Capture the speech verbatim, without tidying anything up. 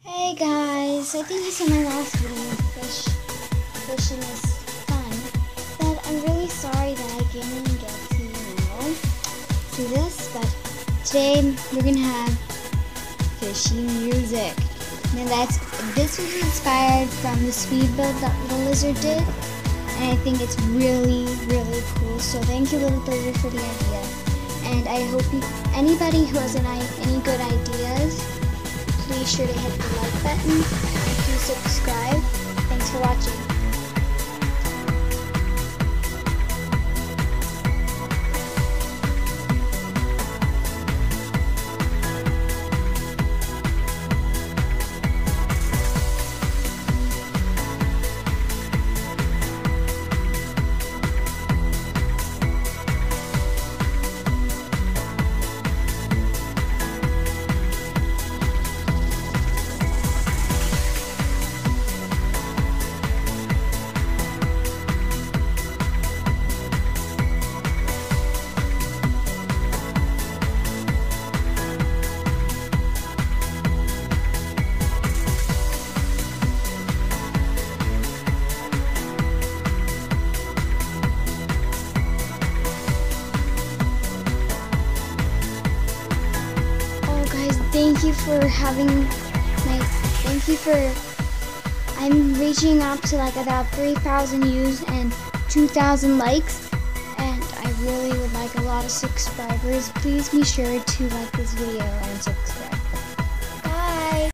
Hey guys, I think you saw my last video, fish, fishing is fun, but I'm really sorry that I didn't get to, you know, do this, but today we're gonna have fishy music. Now that's, this was inspired from the speed build that Little Lizard did, and I think it's really, really cool, so thank you Little Lizard for the idea, and I hope you, anybody who has an, any good ideas, please sure to hit the like button and please subscribe. Thanks for watching. Thank you for having my, thank you for, I'm reaching up to like about three thousand views and two thousand likes, and I really would like a lot of subscribers. Please be sure to like this video and subscribe.